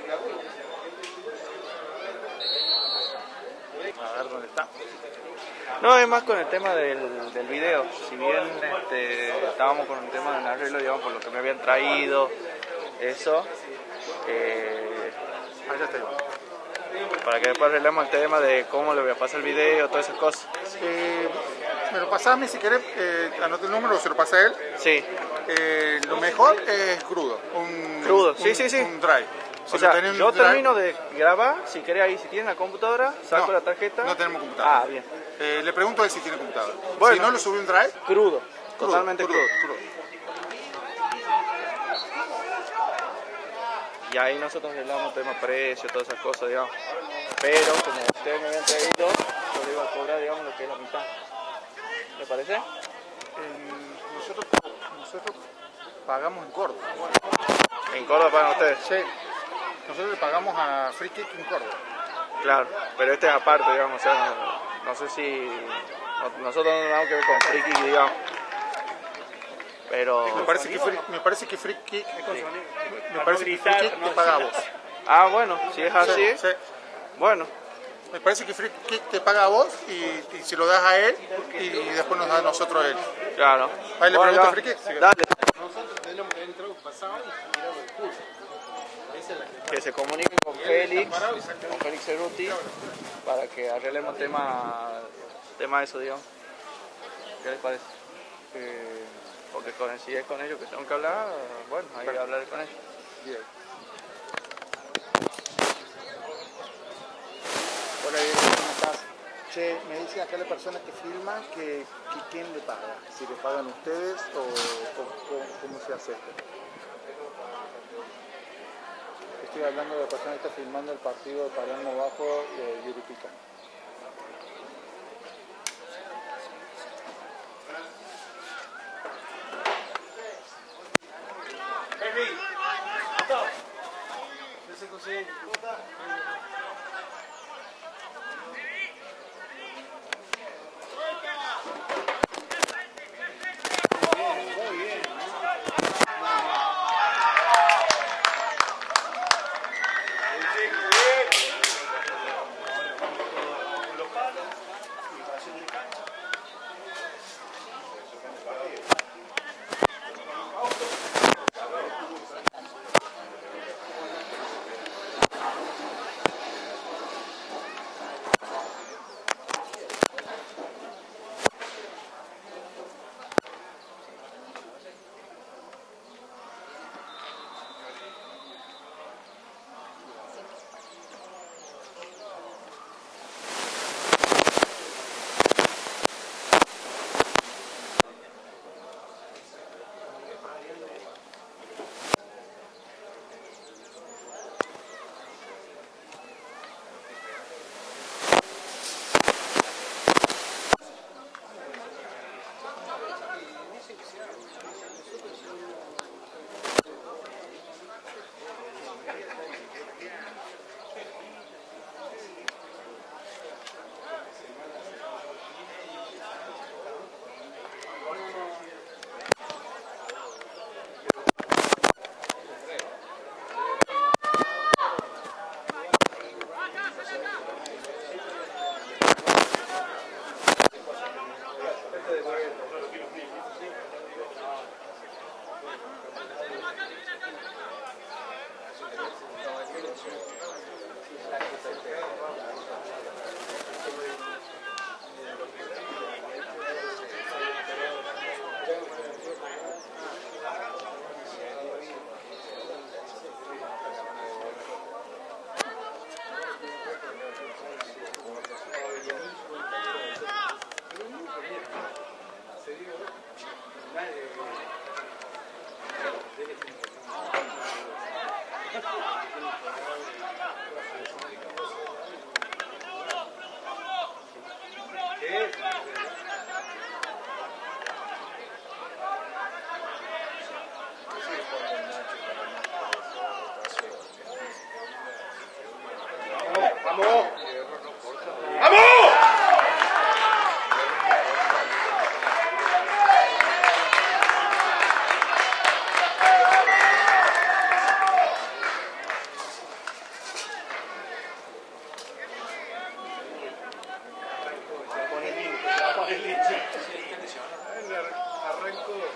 A ver dónde está. No, es más con el tema del video. Si bien estábamos con un tema de un arreglo, digamos, por lo que me habían traído, eso. Allá está igual. Para que después arreglemos el tema de cómo le voy a pasar el video, todas esas cosas. Me lo pasás a mí si querés, anote el número o se lo pasa a él. Sí. Lo mejor es crudo. Crudo, sí. Un drive. Si O sea, yo drive, termino de grabar, si querés ahí, si tienen la computadora, saco la tarjeta. No tenemos computadora. Ah, bien. Le pregunto a él si tiene computadora. Bueno, si no, lo subí un drive. Crudo, totalmente crudo. Y ahí nosotros arreglamos tema precio, todas esas cosas, digamos. Pero como ustedes me habían traído, yo le iba a cobrar, digamos, lo que es la mitad. ¿Le parece? Nosotros pagamos en Córdoba. ¿En Córdoba pagan ustedes? Sí. Nosotros le pagamos a Free Kick en Córdoba. Claro, pero este es aparte, digamos, o sea, no sé si nosotros no tenemos que ver con Free Kick, digamos. Pero Me parece que Free Kick te paga a vos. Ah, bueno, si es así, Sí. bueno. Me parece que Free Kick te paga a vos y se lo das a él y después nos da a nosotros a él. Claro. Ahí le Bueno, pregunto ya. a Free Kick. Dale. Que se comuniquen con Félix Cerruti, para que arreglemos tema de eso, digamos. ¿Qué les parece? Porque si es con ellos que tengo que hablar, bueno, hay que hablar con ellos. Bien. Hola, ¿cómo estás? Che, me dice acá la persona que filma que quién le paga, si le pagan ustedes o cómo se hace esto. Estoy hablando de la persona que está filmando el partido de Palermo Bajo de Yuripica.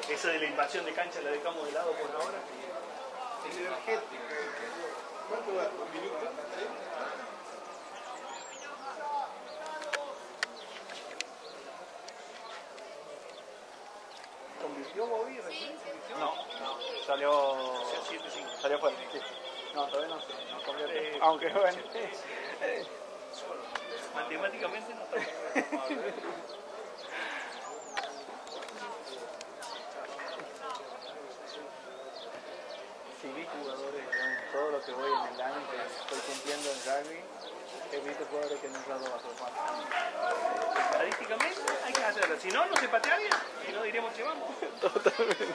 Eso de la invasión de cancha la dejamos de lado por ahora. ¿Cuánto va? ¿Un minuto? ¿Convirtió Bobby recién? No, salió salió fuera. Sí. No, todavía no sé, no convierte. Aunque bueno. Matemáticamente no está. Sí, vi jugadores, en todo lo que voy en el año que estoy cumpliendo en rugby, he visto jugadores que no han entrado bajo el mar. Estadísticamente hay que hacerlo. Si no, no se patea bien. Si no, diremos que vamos. Totalmente.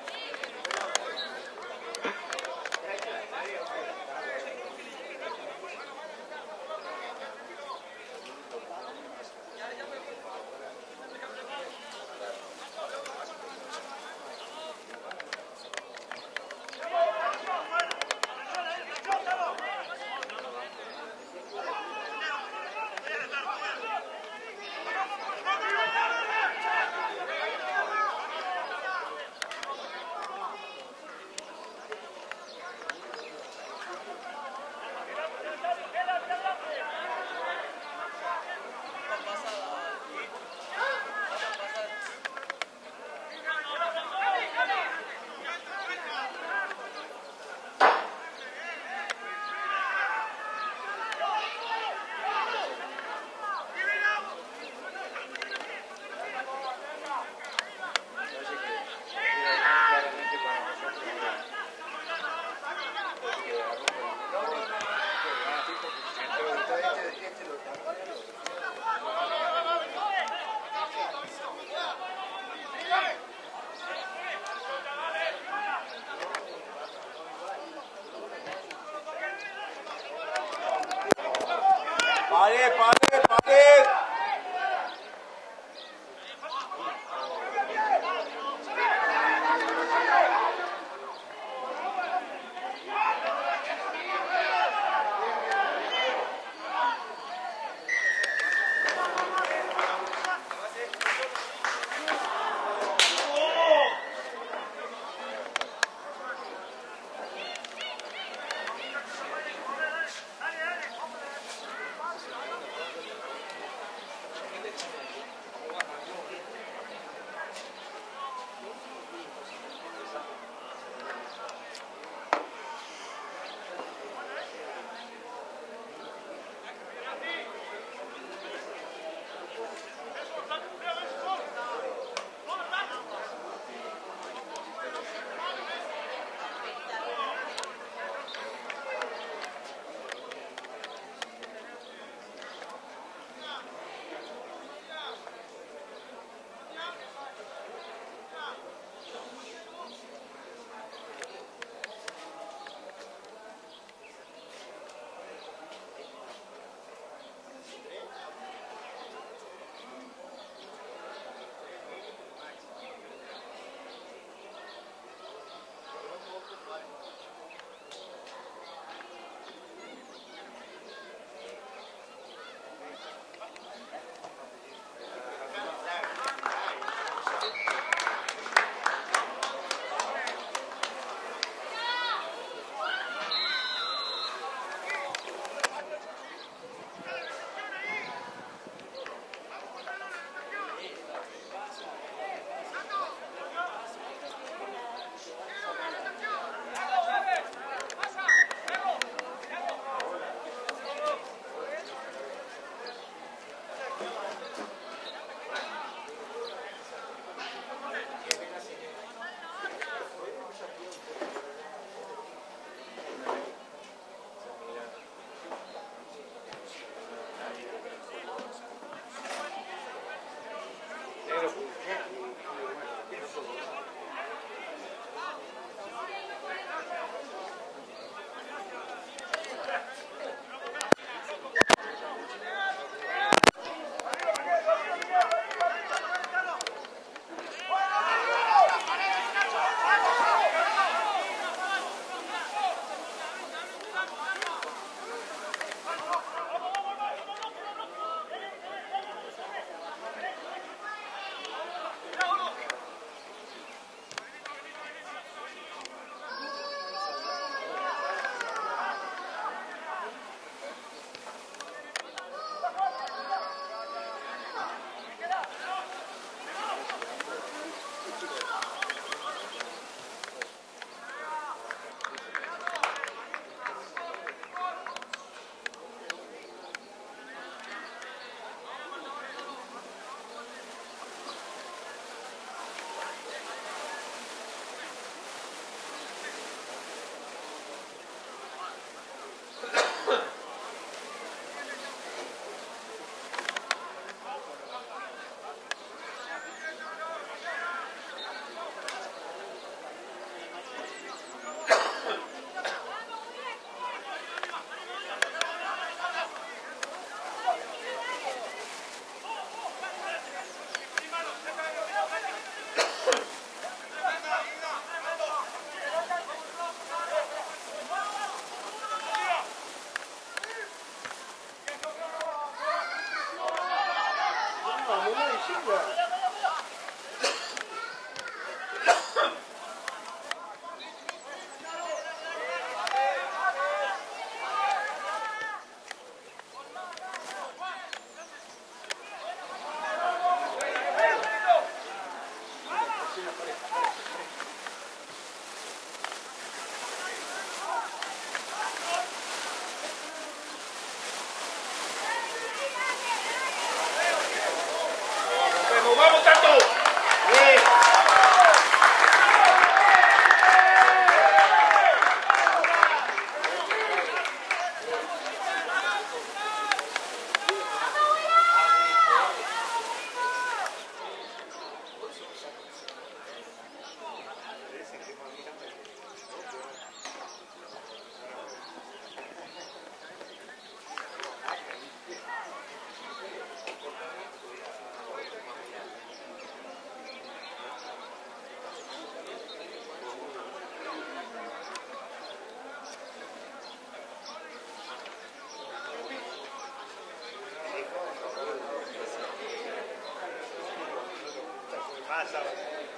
Pare, pare, pare. sábado.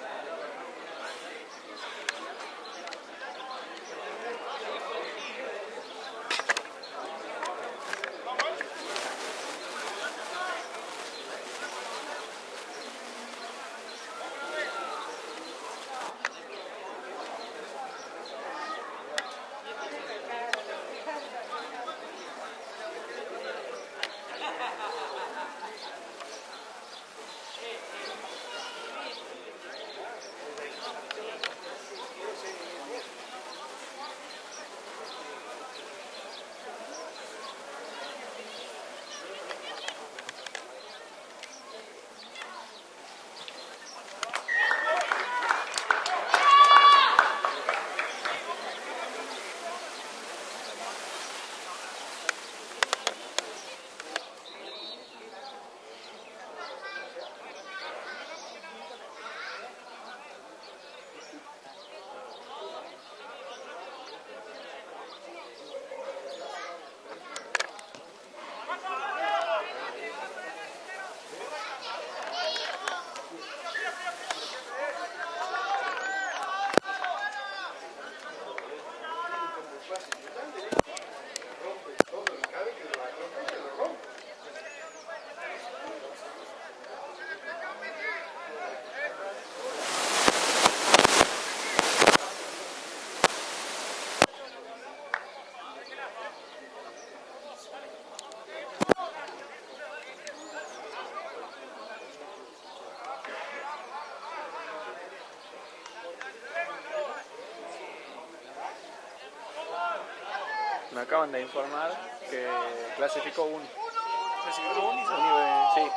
Me acaban de informar que clasificó uno. ¿Clasificó Unis? Sí,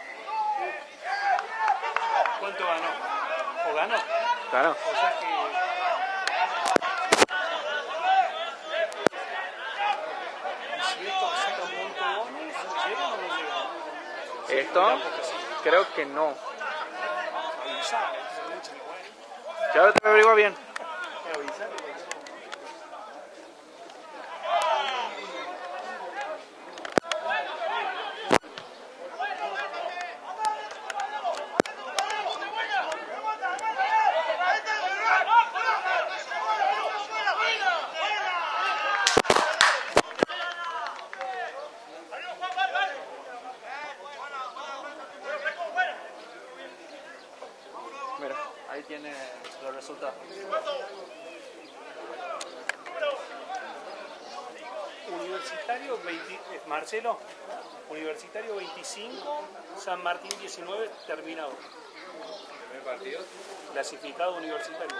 ¿Cuánto ganó? ¿O ganó? claro. O sea que... ¿Y si esto saca un punto bonus, llega o no llega? Esto creo que no. Avisar, es mucho que bueno. Ya ahora te lo averiguo bien. Avisar. Mira, ahí tiene los resultados. Universitario 20, Marcelo, Universitario 25, San Martín 19, terminado. ¿Primer partido? Clasificado universitario.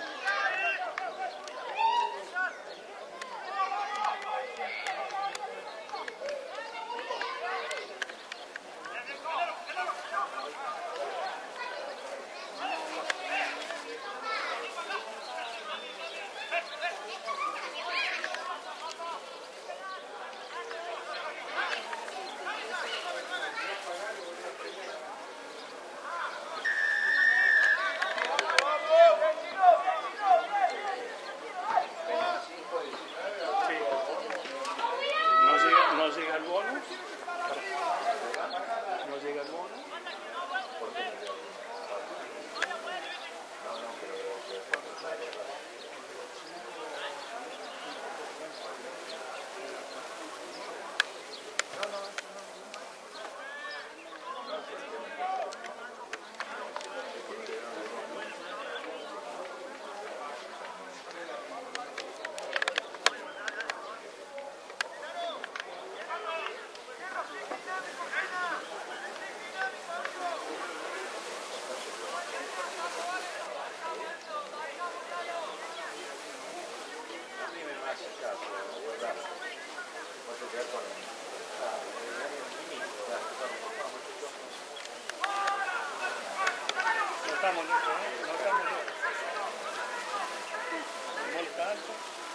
No llega el bonus. No llega el bonus. No estamos lejos, ¿eh? No estamos lejos. Molta alto.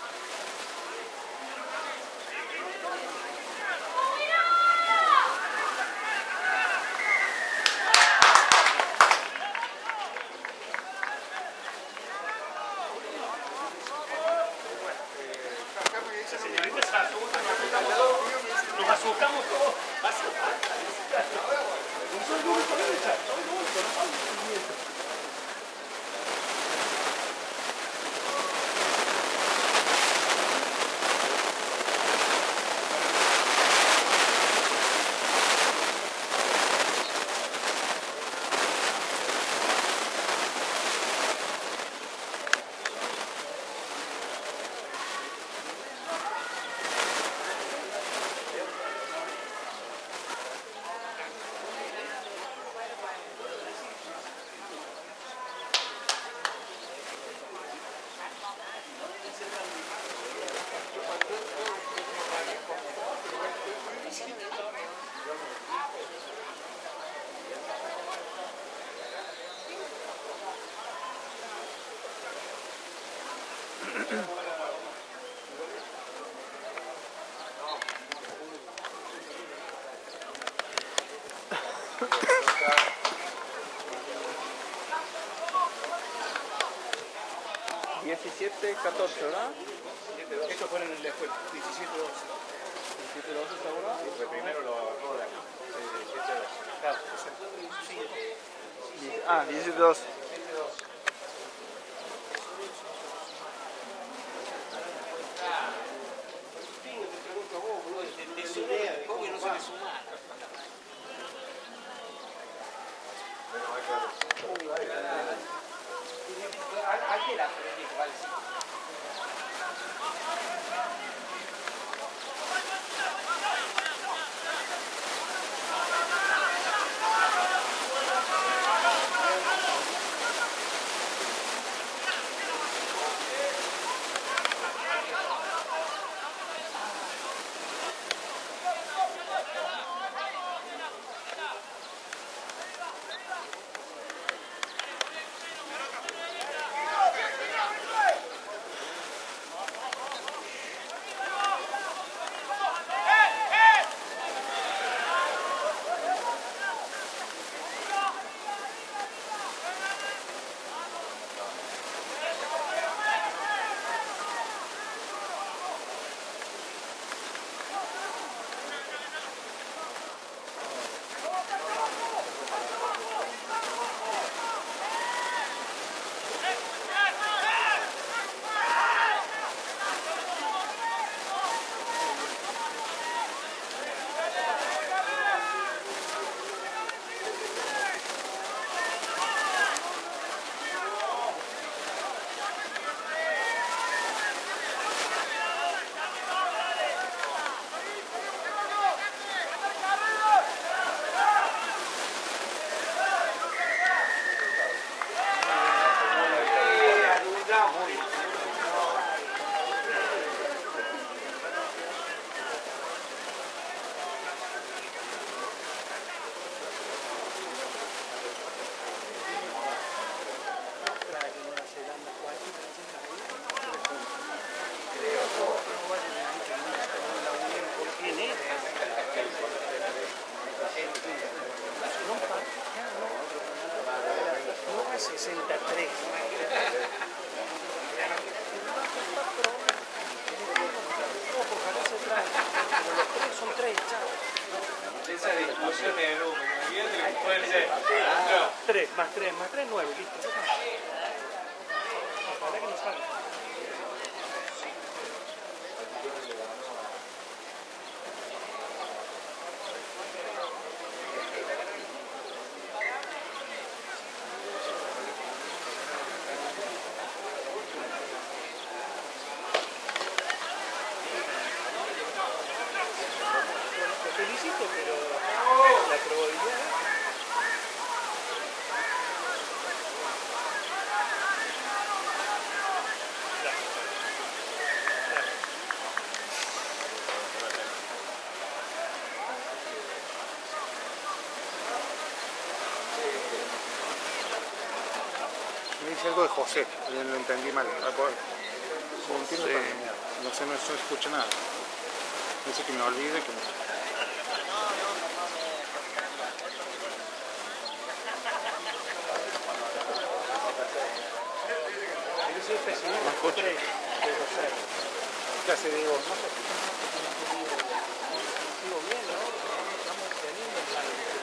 La señorita se asusta, nos asustamos todos. Soy el único, soy el único, no 17-14, ¿verdad? Estos fueron en la escuela, 17-12. 17-12 seguro. Fue primero lo rodan. 17-2. Claro, 17-12. ¿Cómo que no se le suma? No, 63. Ojalá se trae, pero los tres son tres, chao. Esa discusión de número, fíjate lo que puede ser. 3 más 3 más 3, 9, listo. Ojalá que no salga. Te felicito, pero la probabilidad... Me dice algo de José, yo lo entendí mal. No sé, no escucho nada. Dice que me olvide que me... Yo soy presidente de 3 de Rosario. ¿Qué hace, Diego? Sigo bien, ¿no? Estamos teniendo el plan de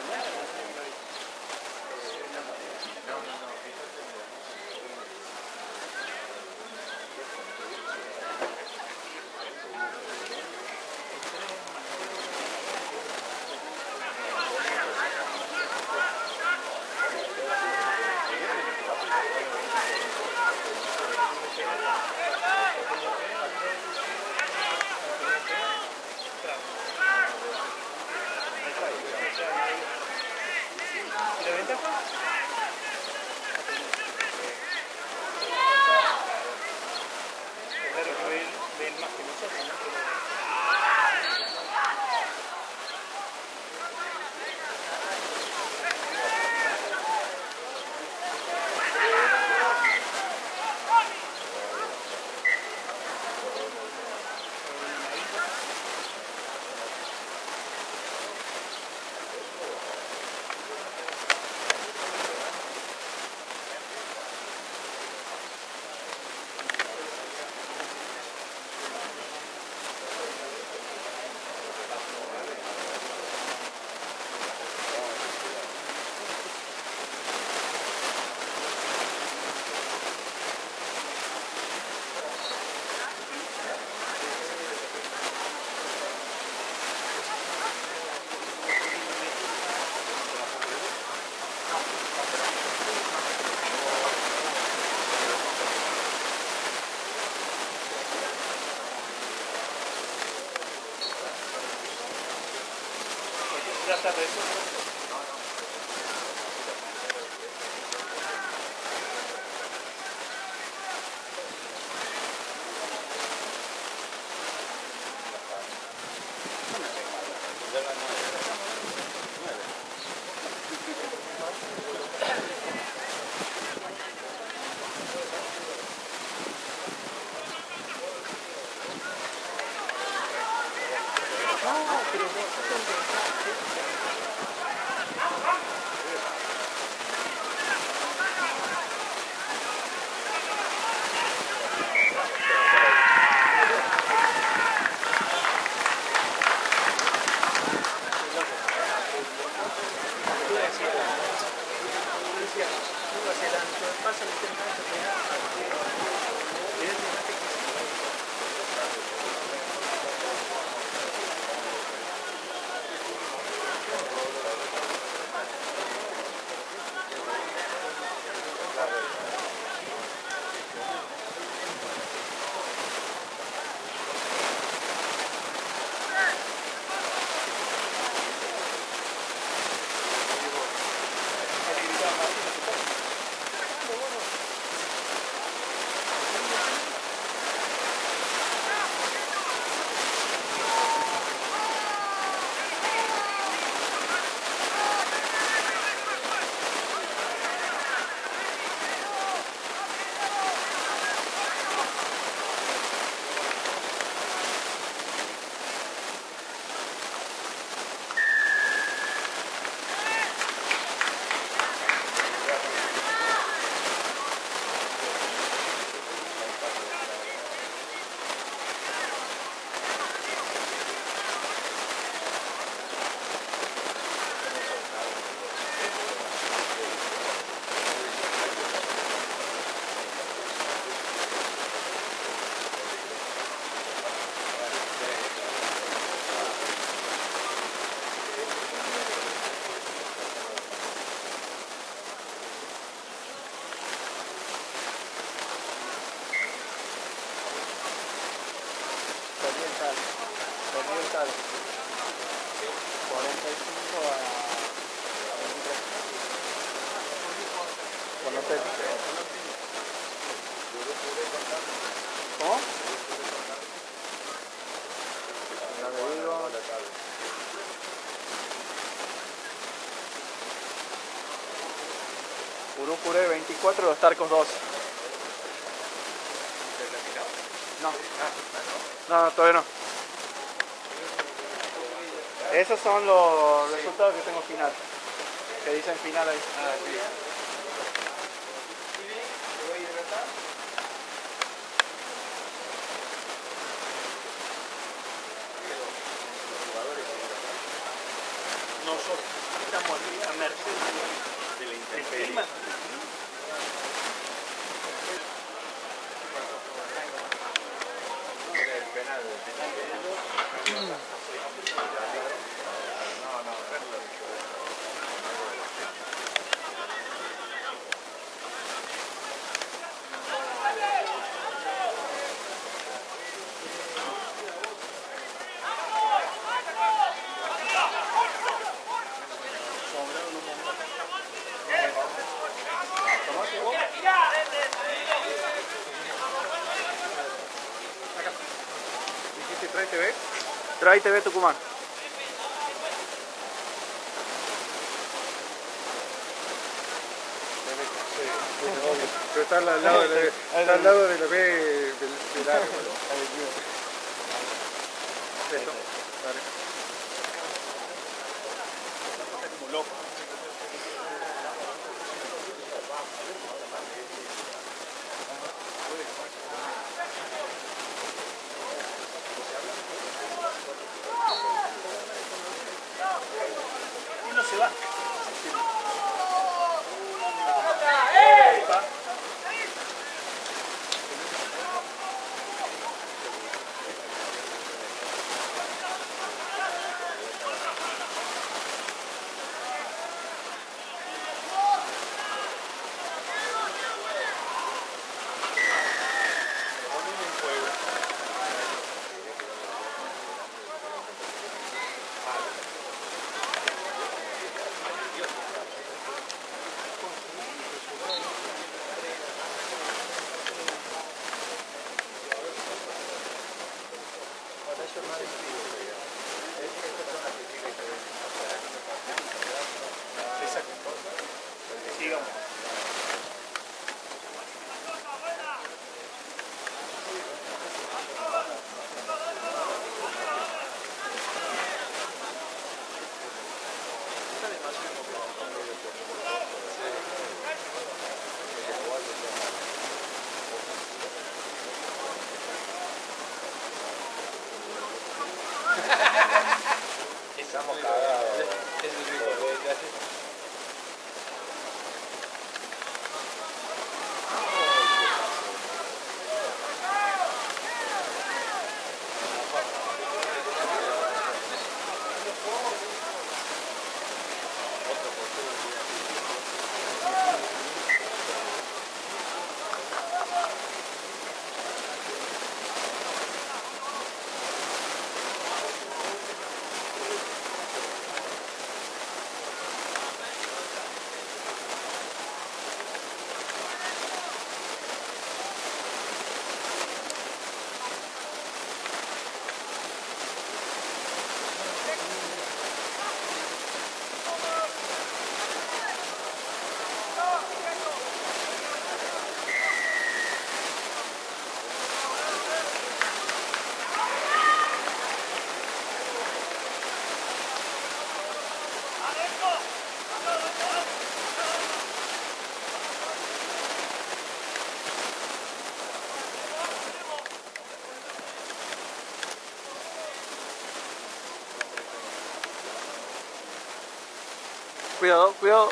tardes. Oriental 45 a 23. Con hotel. ¿Cómo? Ya le digo. Urucuré 24, Los Tarcos 2. No, todavía no. Esos son los resultados que tengo final. Que dicen final ahí. Ah, sí. Nosotros estamos a merced de la intemperie. ¿Trae TV? Trae TV Tucumán. Sí, obvio. Pero está al lado de la B del área. Esto, vale. Como loco. Y no se va. Cuidado, cuidado.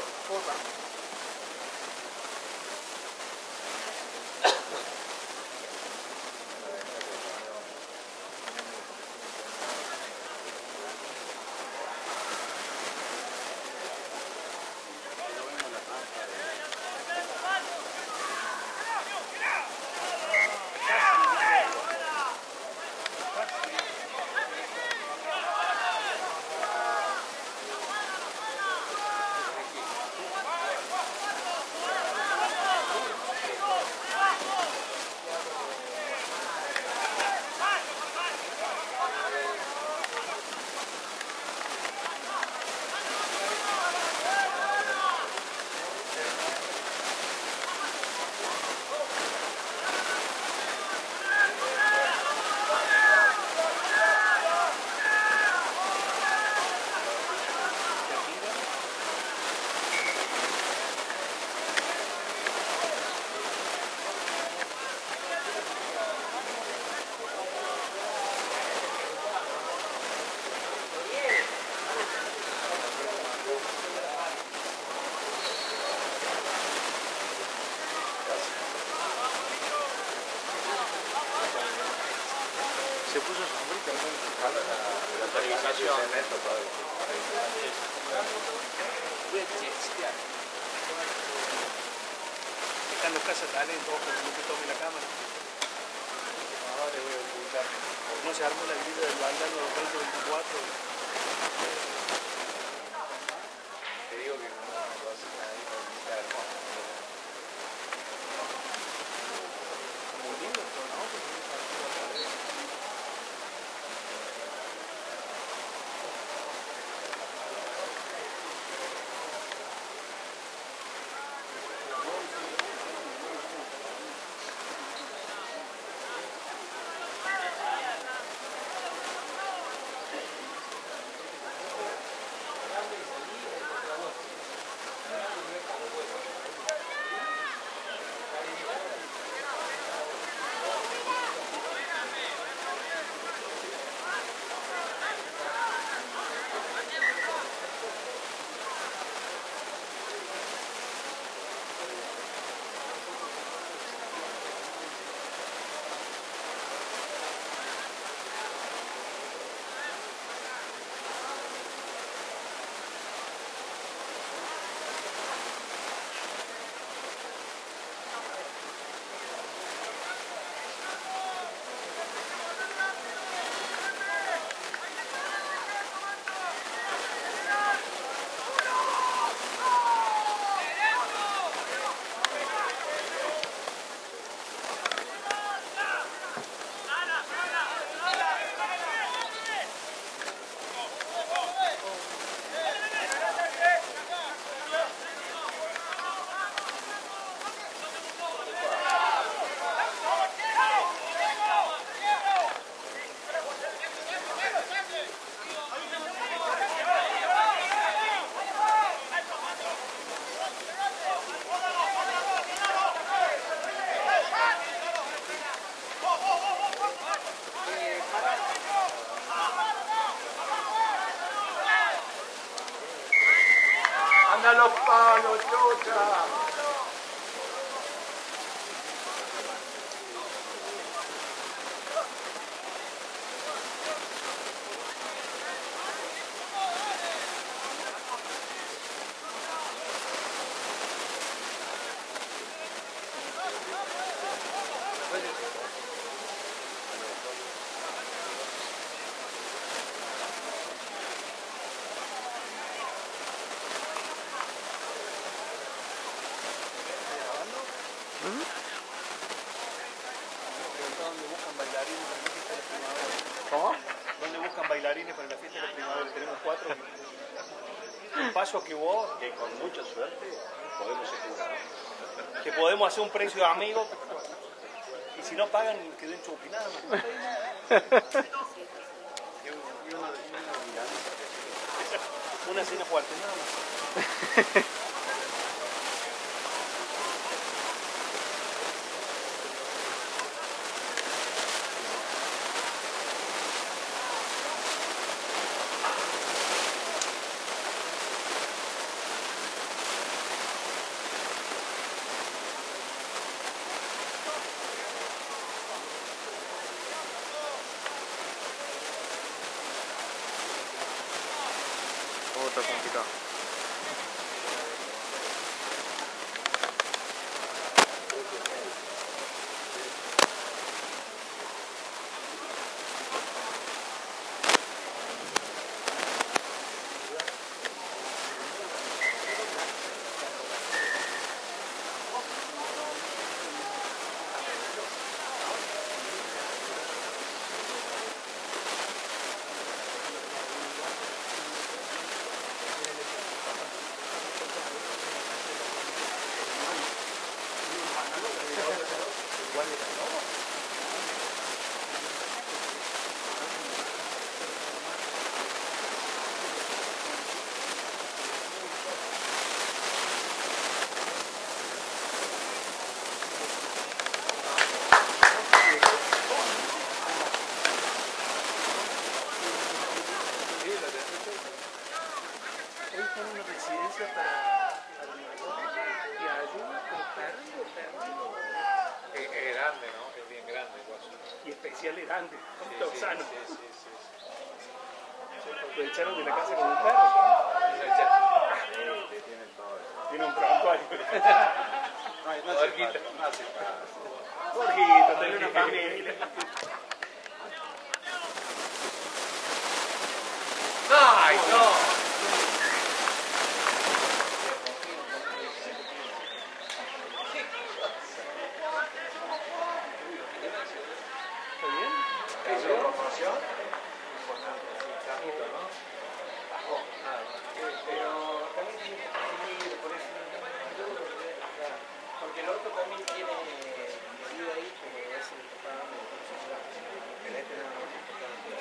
Se puso sombrita, ¿no? La televisación. Están los casas talento, ojo, que no te tome la cámara. Ahora le voy a publicar. No se armó la grilla del Bailando 2024. Te digo que no vas a nadie para visitar hermoso. Muy lindo esto, ¿no? ¡Anda los palos, chocha! ¿Dónde buscan bailarines para la fiesta de la primavera? ¿Cómo? ¿Dónde buscan bailarines para la fiesta de la primavera? Tenemos 4. Un paso que vos, Que con mucha suerte podemos asegurar. que podemos hacer un precio amigo. Y si no pagan, que den chupi, nada más. Una cena fuerte, nada más. está complicado. Hoy están en una residencia para mayores y ayuda con perros. Es grande, ¿no? Es bien grande, Guaso. Y especial y grande, como Sí, Tausano. sí. Lo echaron de la casa con un perro. Tienen todo eso. Tiene un prontuario. No hace falta. No hace falta. Jorgito, tenés una familia. ¡Ay, no! ¿Está bien? ¿Es una promoción? Importante, ¿no? Pero también tiene que conseguir, por eso, porque el otro también tiene medida ahí, como es el que paga el celular. El este nada más importante.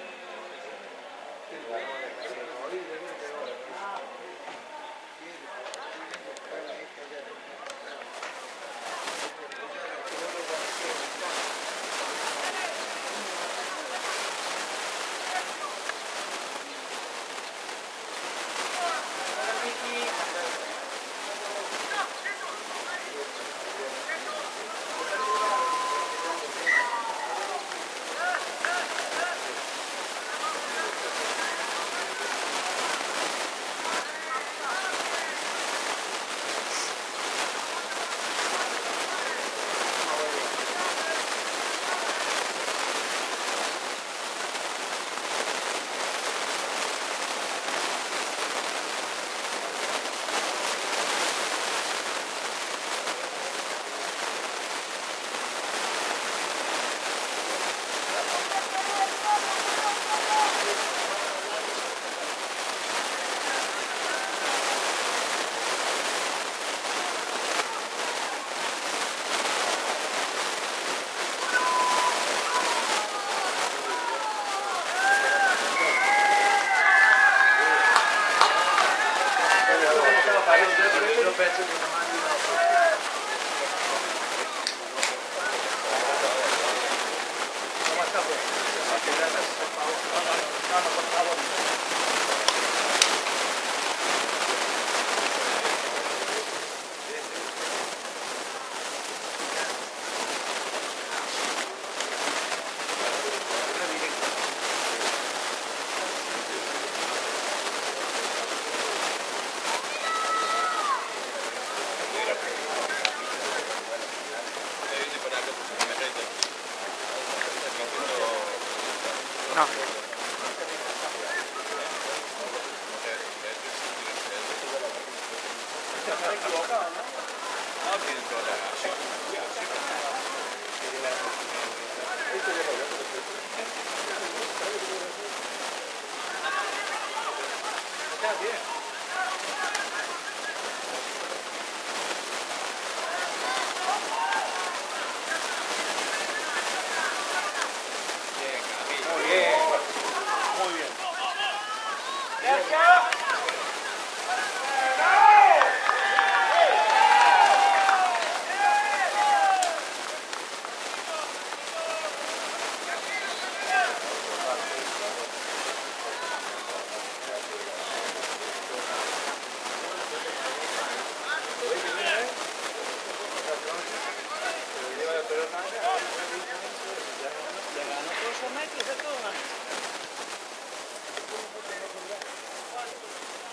Yo penso che una mano ¿Cómo está, pues? Por favor. Por favor. No. Estará equivocado, ¿no? Está bien. Bien, Camilo. Muy bien. Muy bien. Ya ganó todos esos metros de todo, ¿no?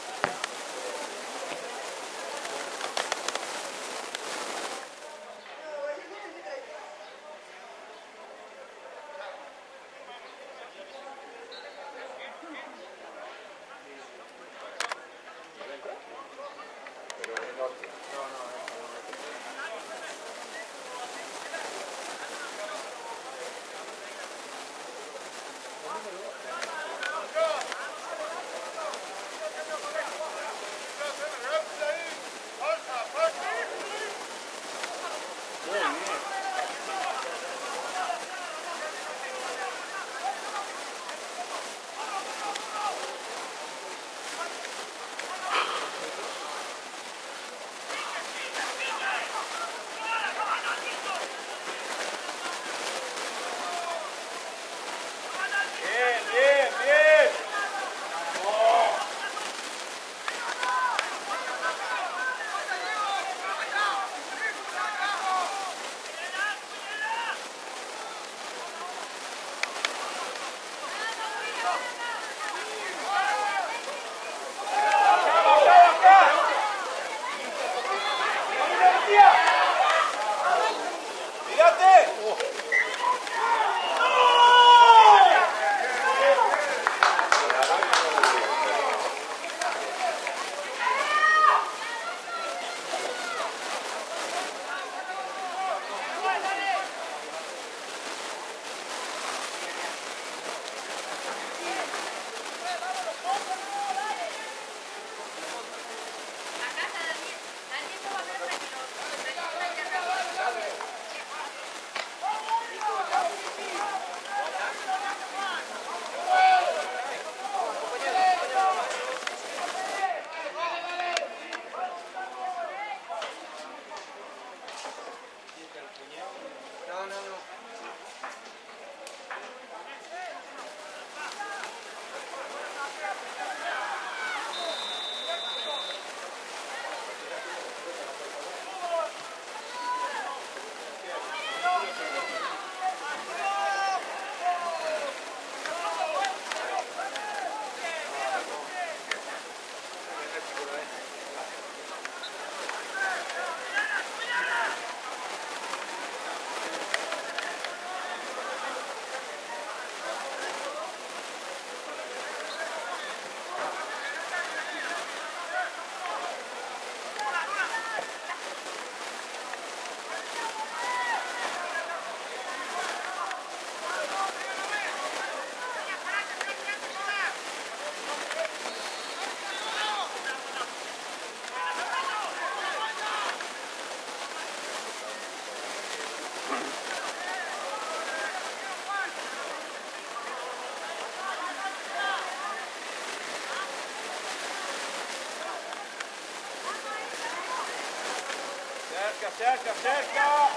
Cerca, cerca.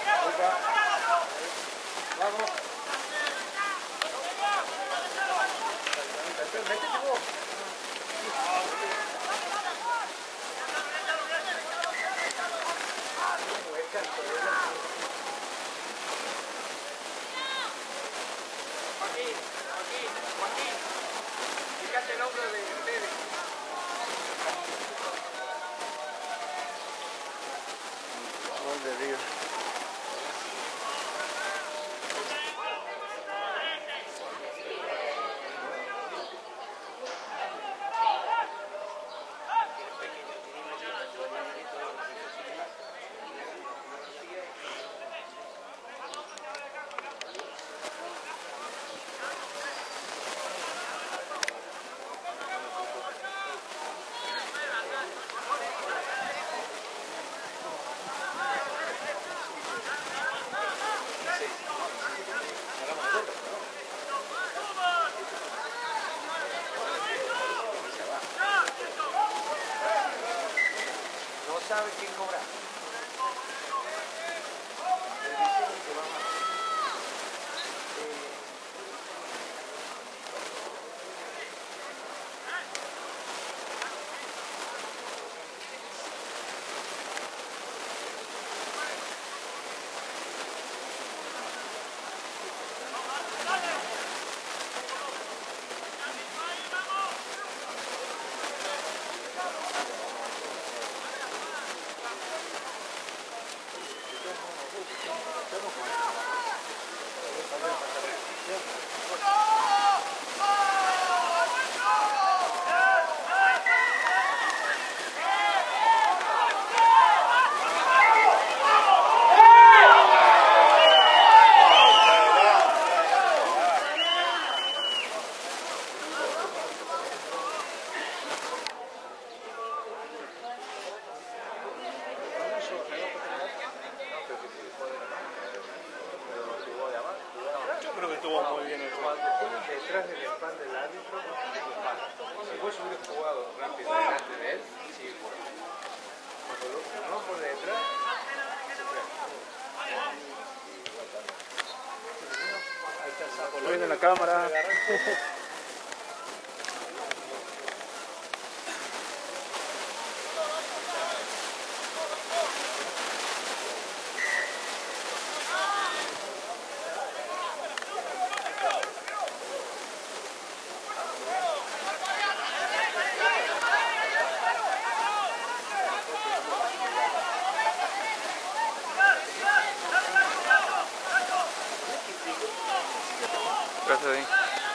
Vamos. Métete vos. Joaquín, fíjate el hombro de ustedes. Gol de River. No sabe quién cobra. Yo creo que estuvo muy bien el juego. Cuando pones detrás del espalda del árbitro, lo para. Si vos hubieras jugado rápido delante de él, sí, cuando no por detrás, Estoy viendo en la cámara. Gracias, Dean.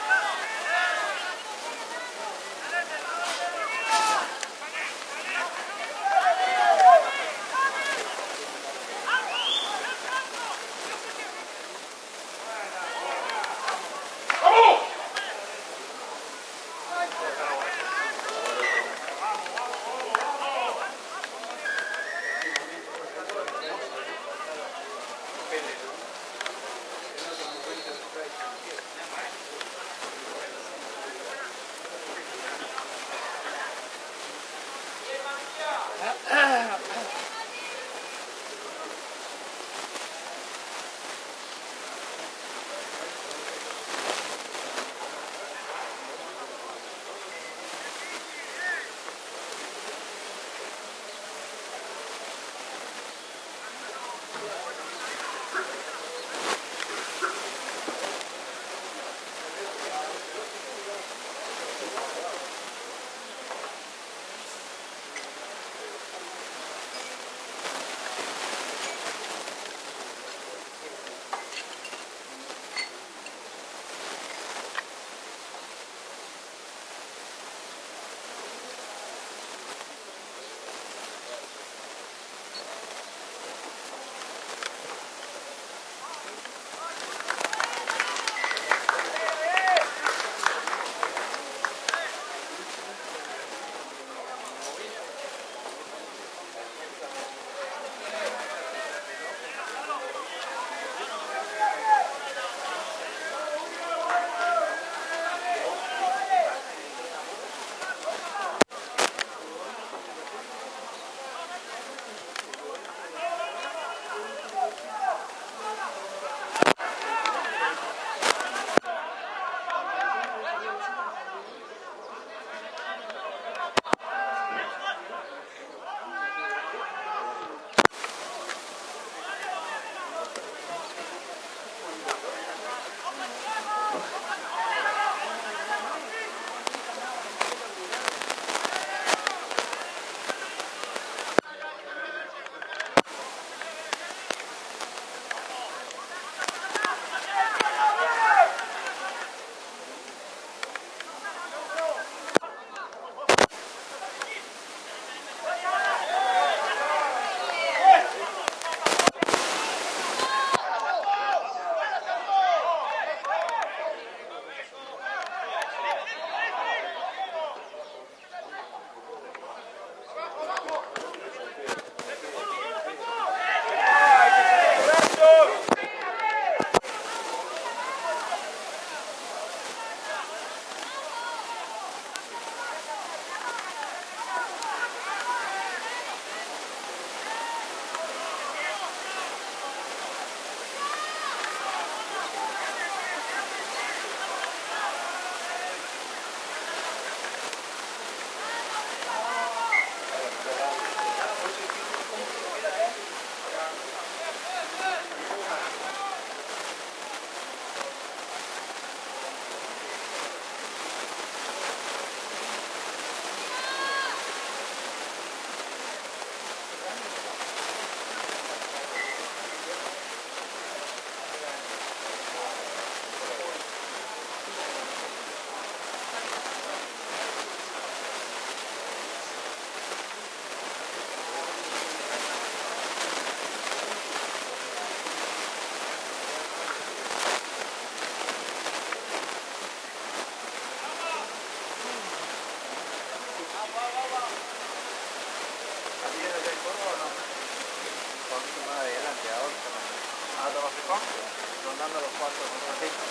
Rondando los 4 con un ratito.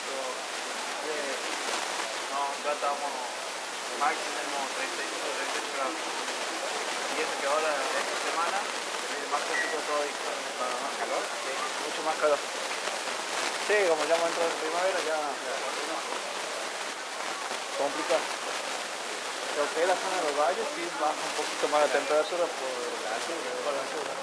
No, ya estamos máximo 35 grados. Y eso que ahora, esta semana, el más cortito todo y para más calor. Sí, mucho más calor. Sí, como ya hemos entrado en primavera, ya complicado. Lo que es la zona de los valles, sí baja un poquito más la temperatura por la altura.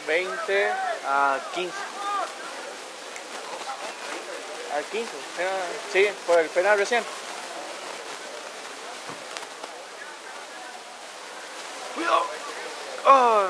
20 a 15. Al 15, sí, por el penal recién. Cuidado. Oh.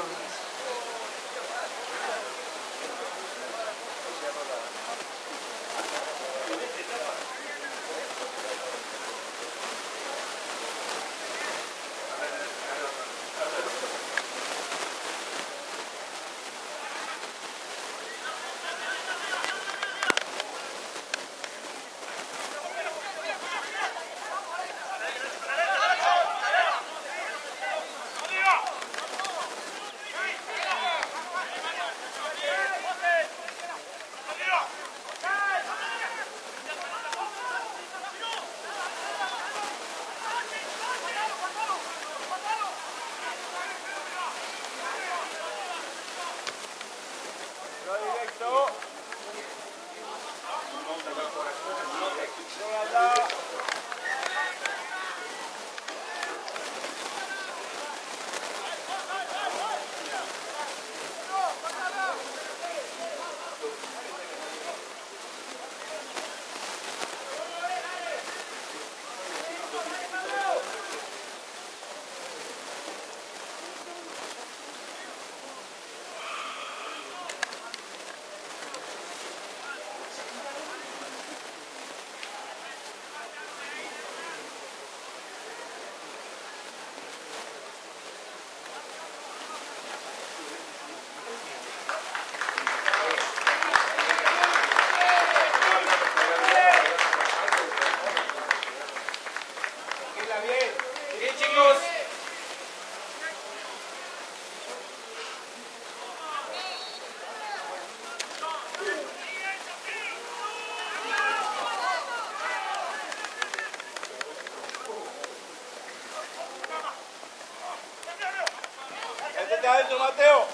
Métete adentro, Mateo.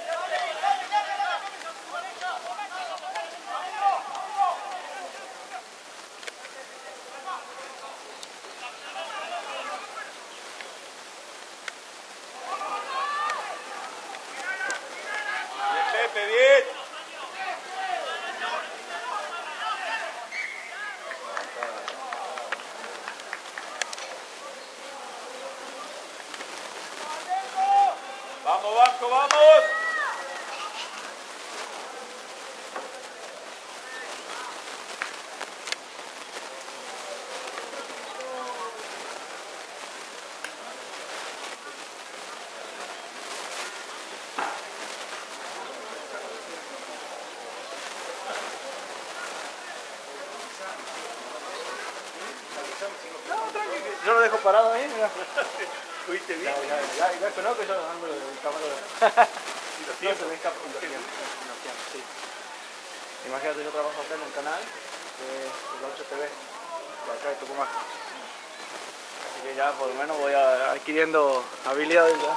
Bien, Pepe, bien. Vamos, Vasco, vamos. Yo lo dejo parado ahí, mira. ¿Fuiste bien? Ya conozco yo ando el cámara. No se me escapa un tiempo. Sí. Imagínate, yo trabajo acá en un canal de 8 TV, de acá de Tucumán. Así que ya por lo menos voy adquiriendo habilidades ya.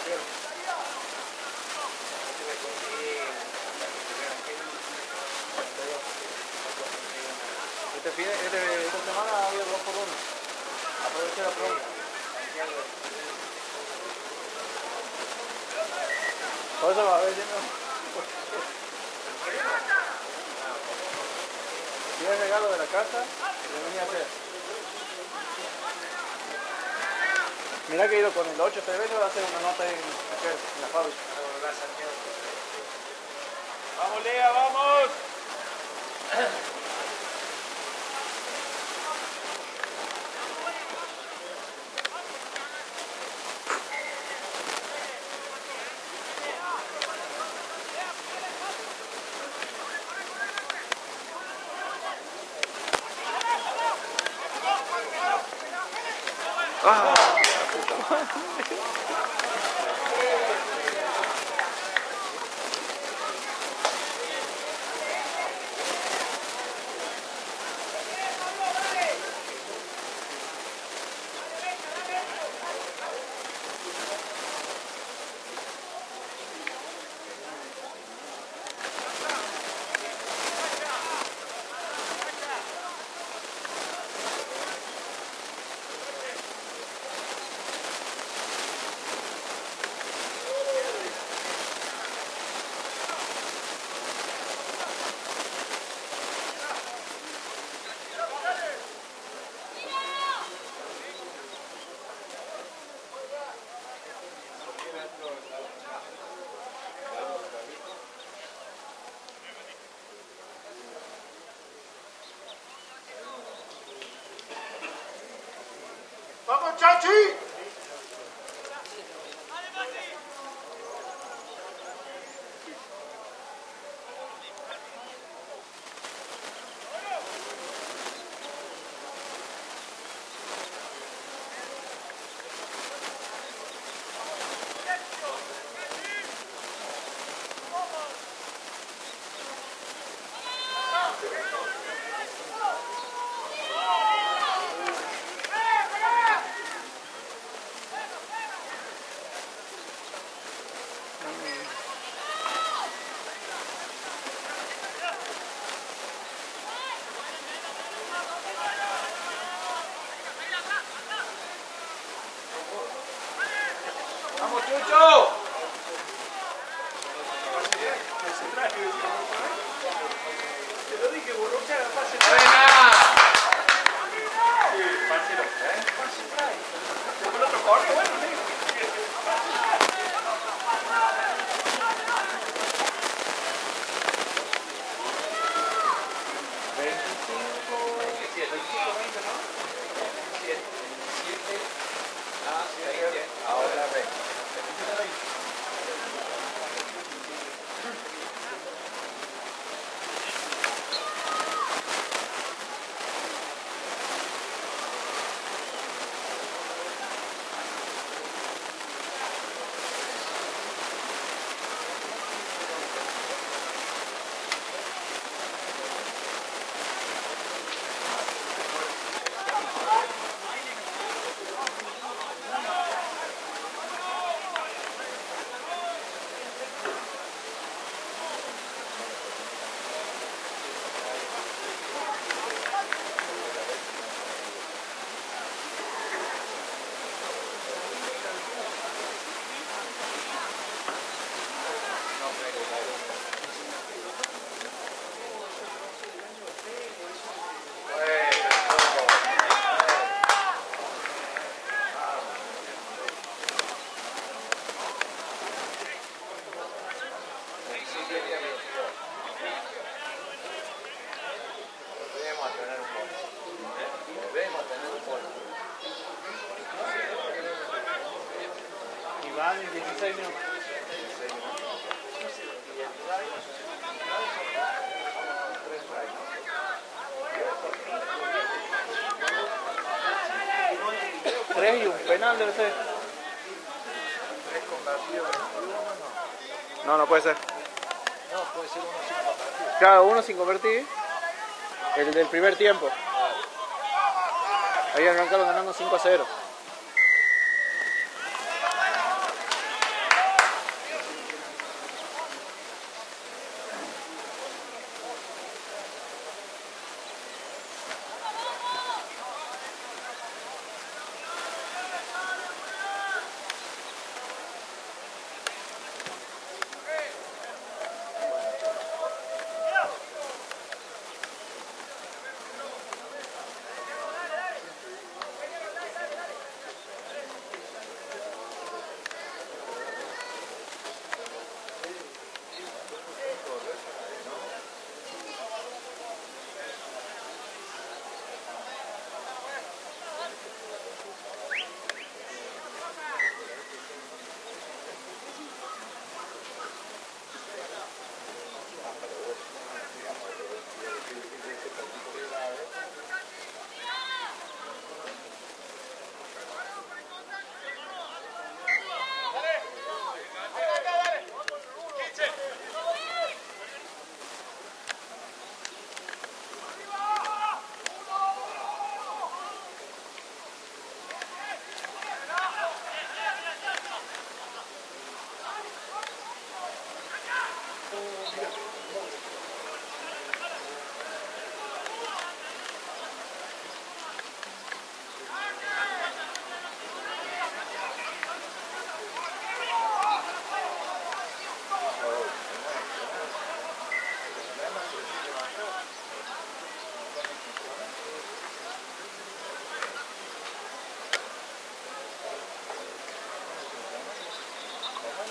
Esta semana había 2 por 1. Aproveché la promo. Por eso va a ver, si es regalo de la casa, le venía a hacer. Mira que he ido con el 8 este vez, voy a hacer una nota en la fábrica. ¡Vamos, Lea, vamos! ¡Ah! ¡Vamos, Chachi! ¡Vamos, Chucho! Te lo dije, borrocha, pase ¡Buena! por otro corte, bueno, sí. Ahora ve. Y van en 16 minutos. Tres y un penal debe ser. 3 convertidos, 21, no. No, no puede ser. No, puede ser uno sin convertido. Claro, uno sin convertir. El del primer tiempo. Ahí arrancaron ganando 5-0.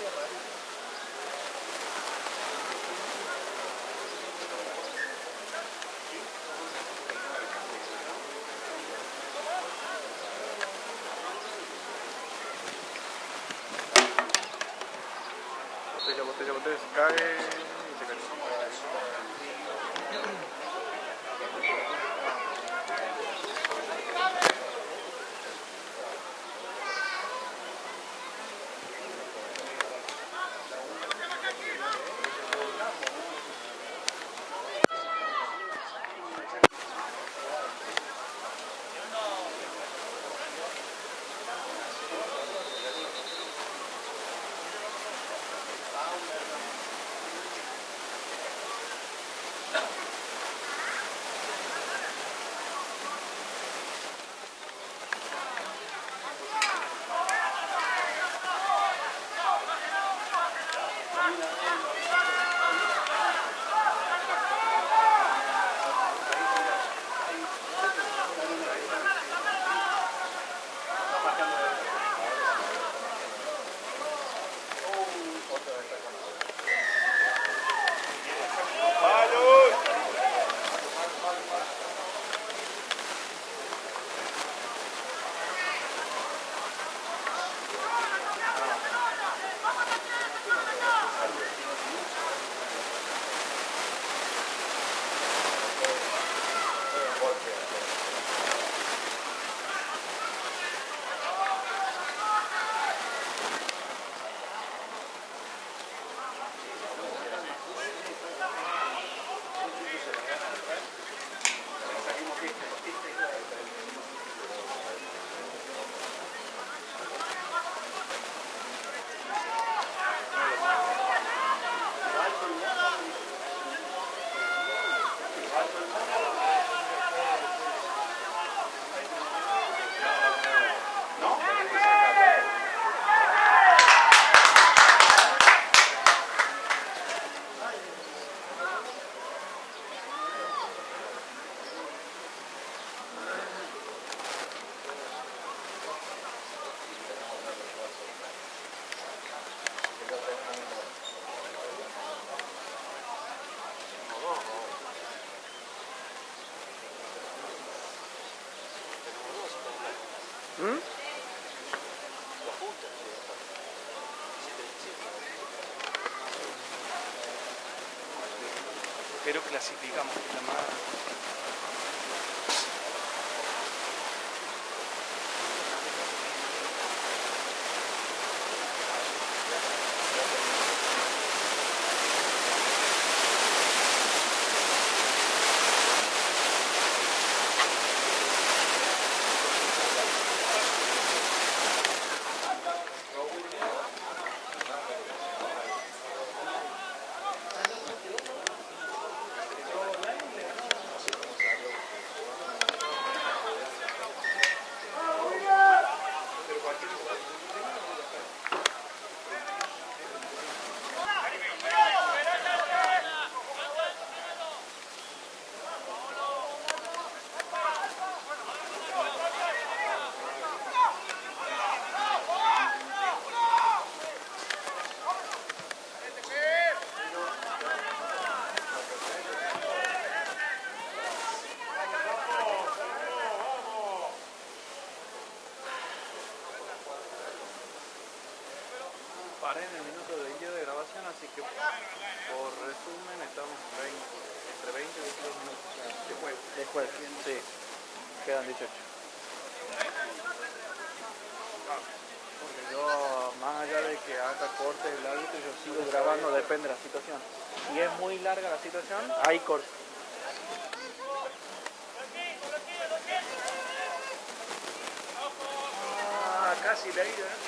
Botella, se cae y se cae. Pero clasificamos la más. Paré en el minuto 20 de grabación, así que por resumen estamos entre 20 y 22 minutos de juego. De juego, sí. Quedan 18. Porque yo, más allá de que haga corte el árbitro, yo sigo grabando, depende de la situación. Si es muy larga la situación, hay corte. Ah, casi le ha ido, ¿eh?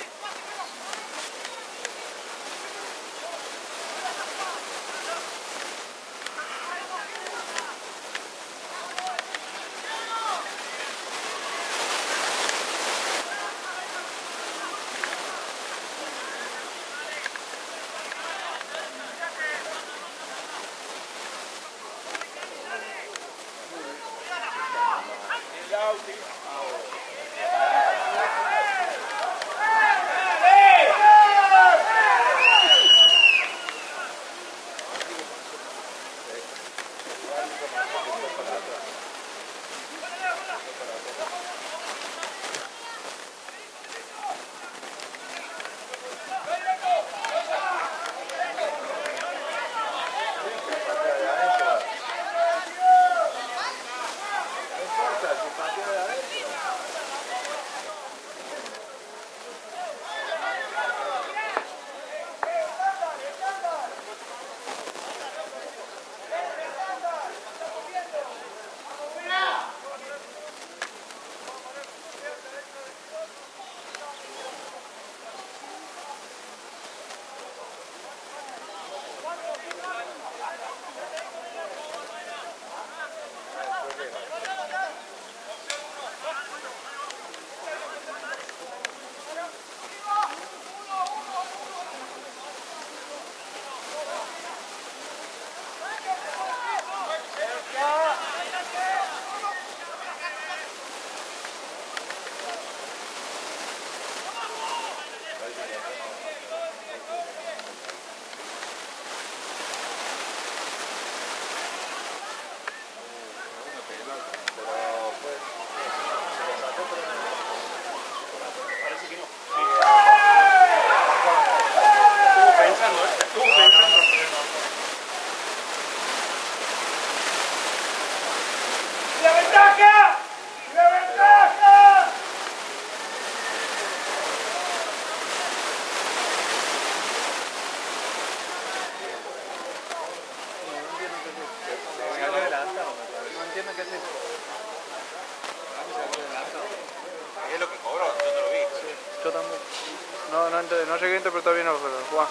no llegué a interpretar bien lo que Juan.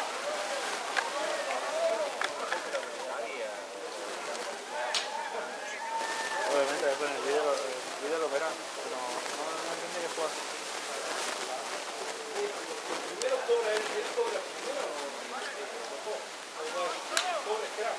Obviamente después en el video lo verán, pero no entendí que Juan. Primero cobra él cobra primero o cobra scrap.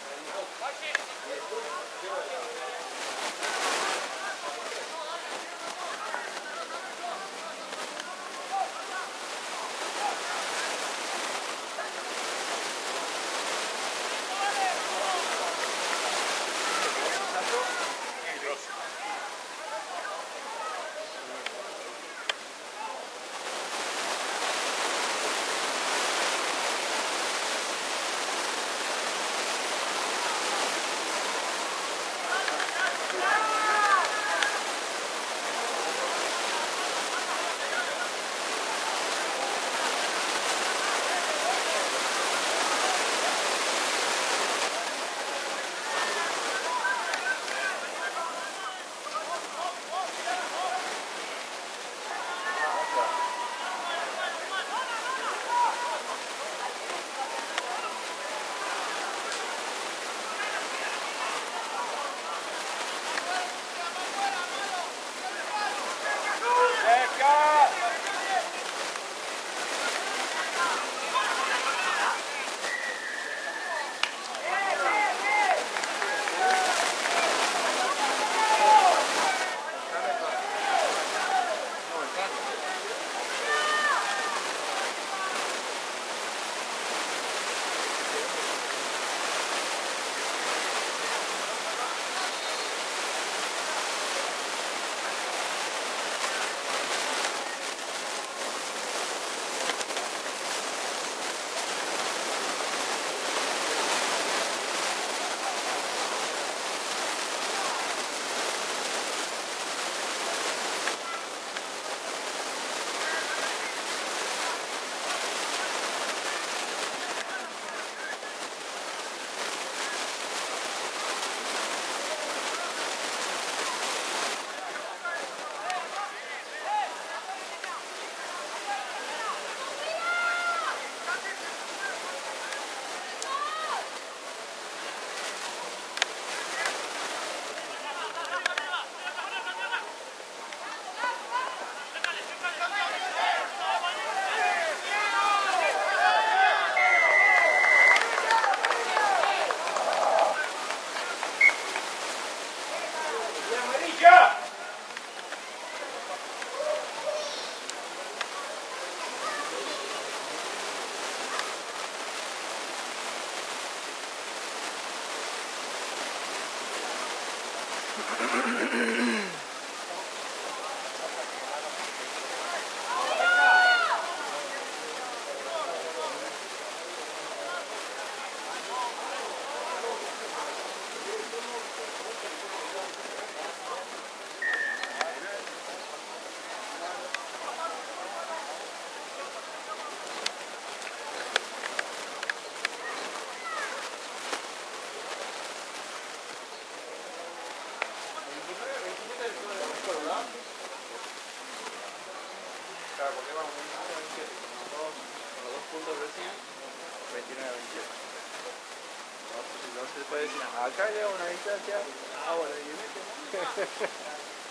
Claro, porque vamos 29-27, con los dos puntos recién, 29-27. No se puede decir, acá llega una distancia, ahora y mete.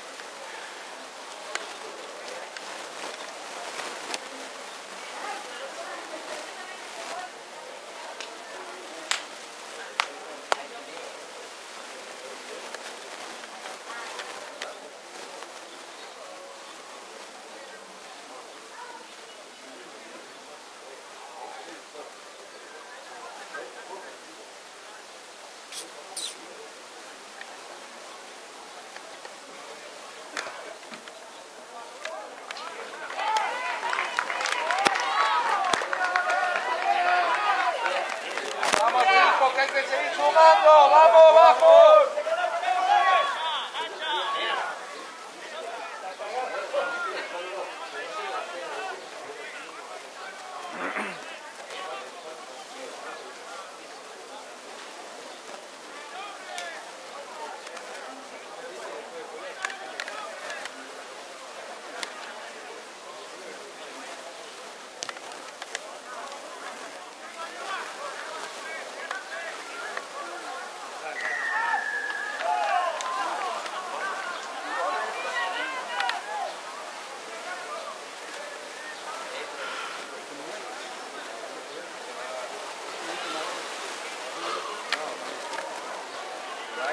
Vamos, Franco, que hay que seguir sumando, vamos, vamos.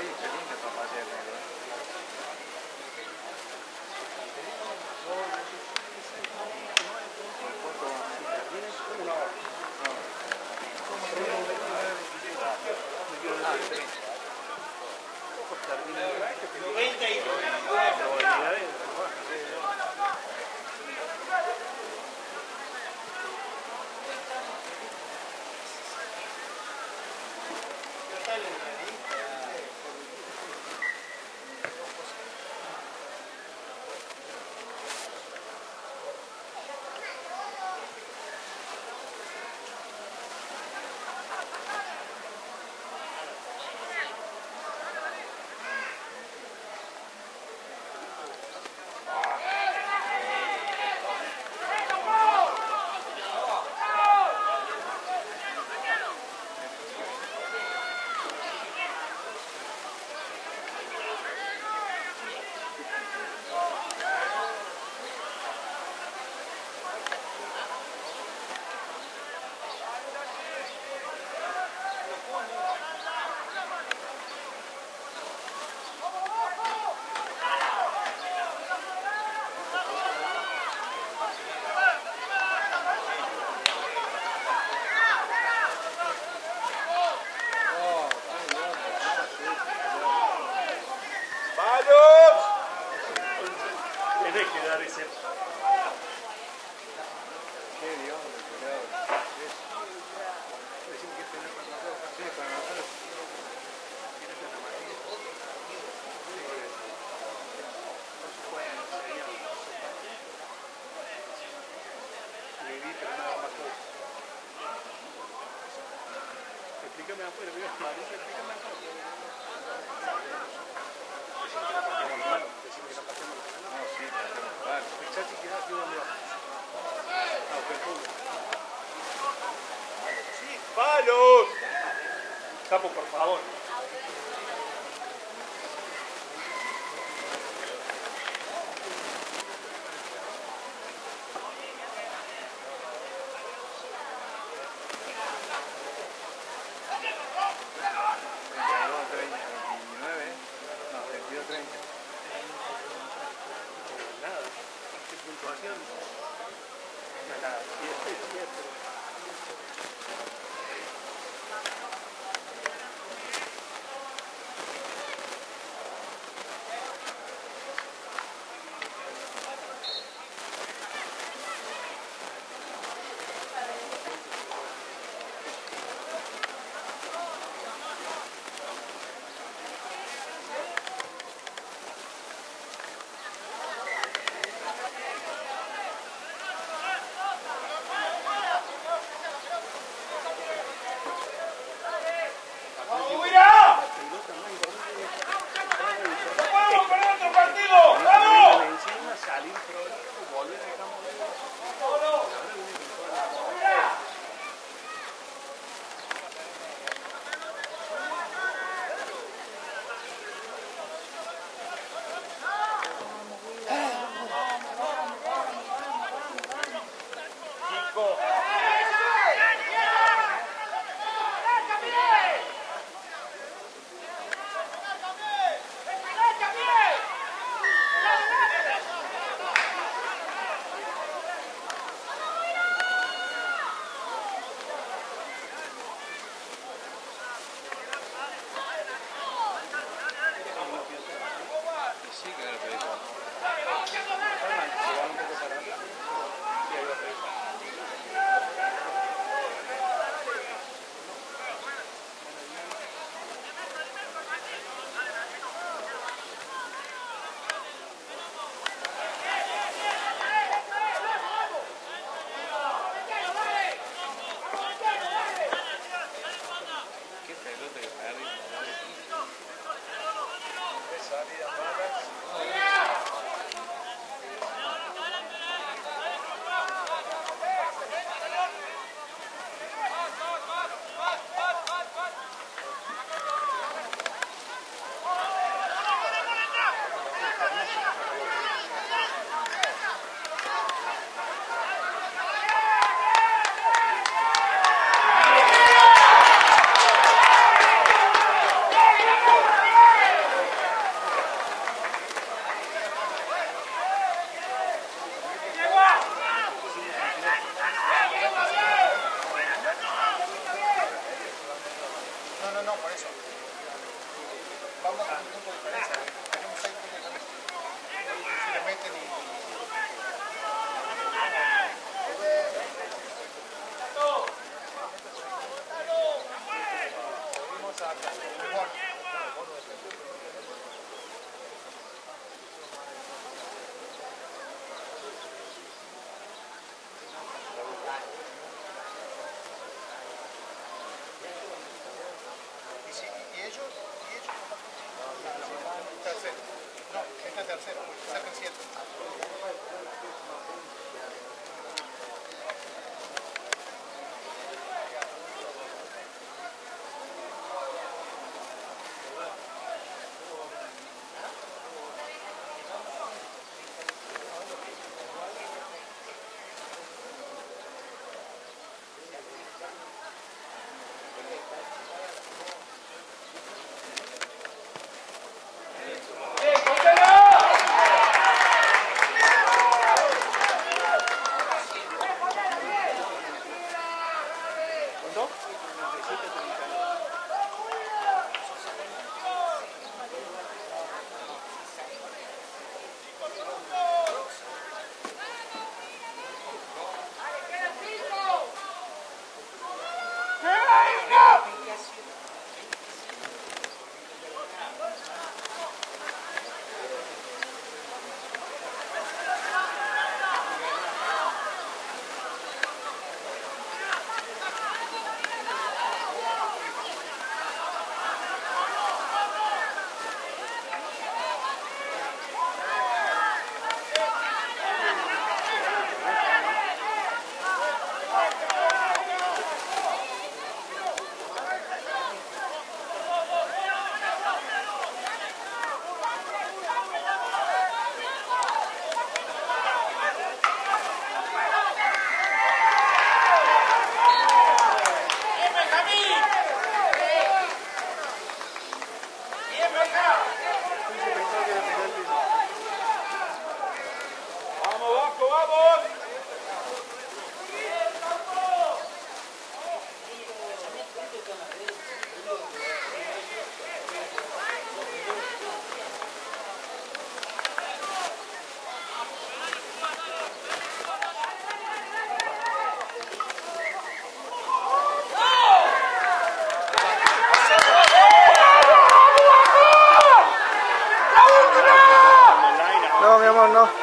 Ay, excelente papá de negro. Tenés que dar ese. Qué Dios, cuidado. Decimos que tener para nosotros. Sí, para nosotros. Tienes que tomar. Viví, pero nada más todo. Explícame afuera, mira, Marisa, explícame afuera. Decime que la partemos la mano. Decime que la partemos la mano. No, sí, vale. Pensá si quedás aquí donde va. Ah, ok, punto. ¡Sí, palos! Capo, por favor. Nada. ¿Qué puntuación? Nada. 7, 7. Saquen 7. No, mi amor, no.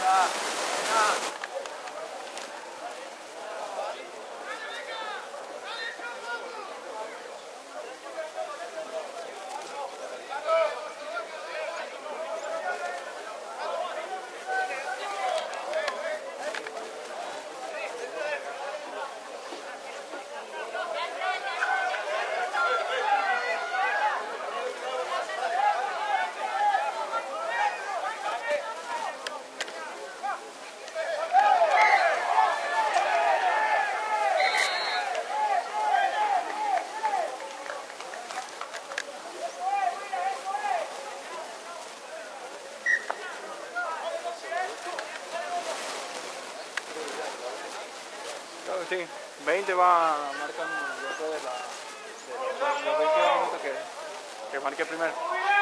Creo que sí, 20 va marcando después de los 22 minutos que marqué primero.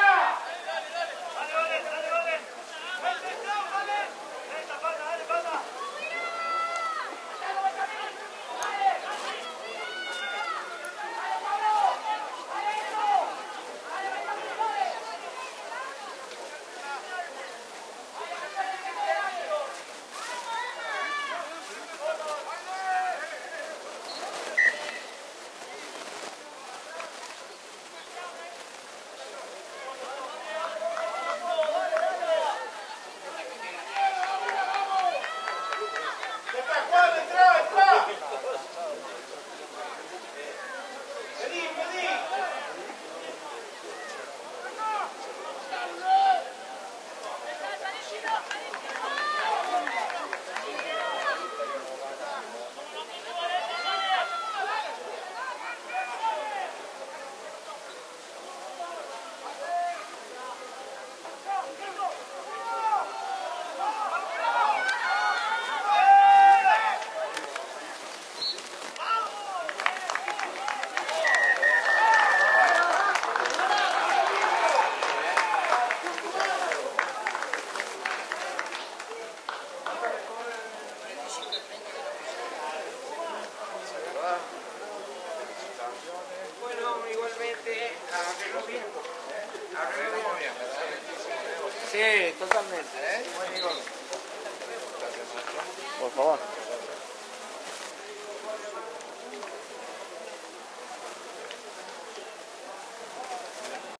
Bueno, igualmente, arregló bien. Arregló bien, ¿verdad? Sí, totalmente. Por favor.